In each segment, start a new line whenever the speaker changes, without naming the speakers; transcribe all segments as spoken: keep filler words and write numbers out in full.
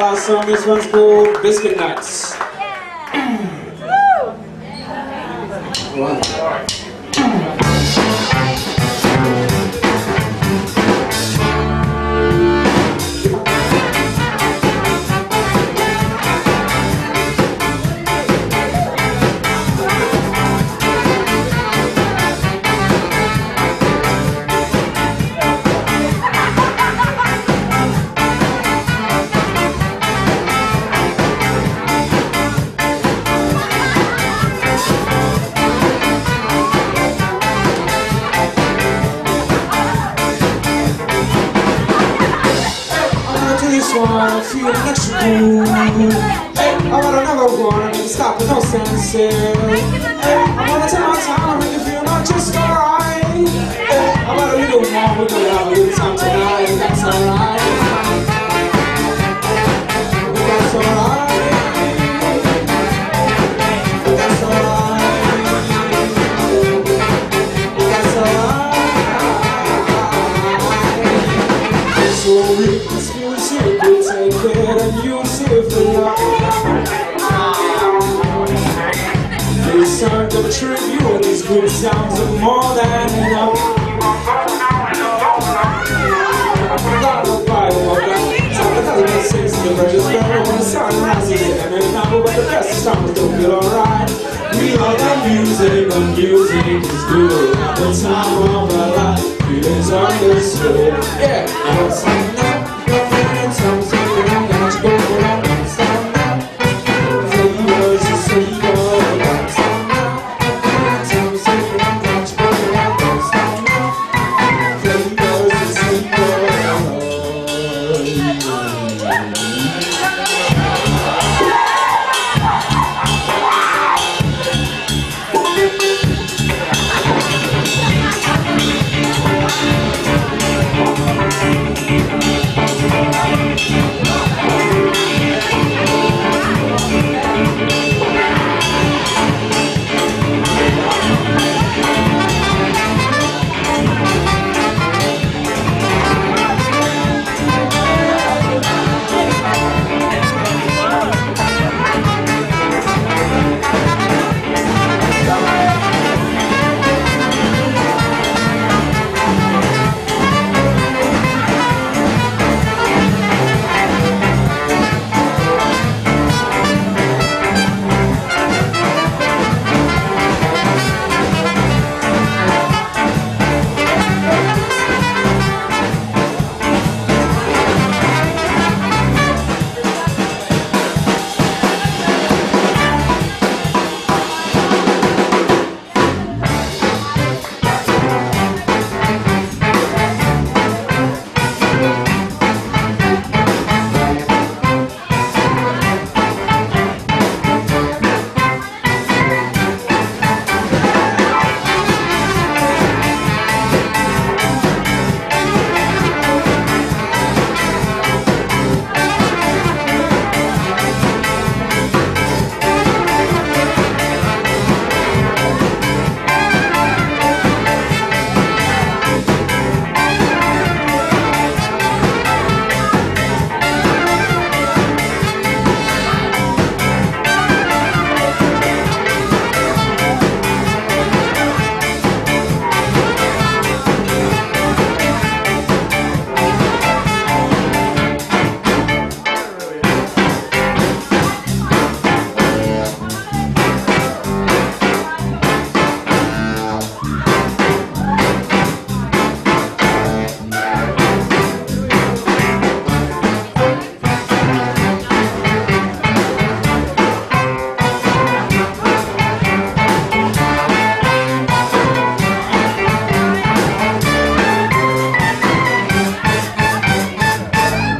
last song. This one's called Biskit Nutz.
One, feel electrical. Hey, I want another one, and stop with no sense. Hey, I wanna take my time, make you feel not just alright. Hey, I want a little more, we're gonna have a little time tonight, and that's alright. That's alright. That's alright. That's alright. So we take it and use it for love. This song of tribute, these good sounds are more than enough. I got no Bible, I got time to tell me six the verses better when the sun rises. And then now but the best is time to feel alright. We love the music, the music is good. The time of our life, it is understood. Yeah, I'm saying no.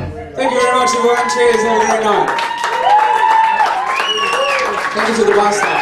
Cheers, everyone. Thank you to the boss.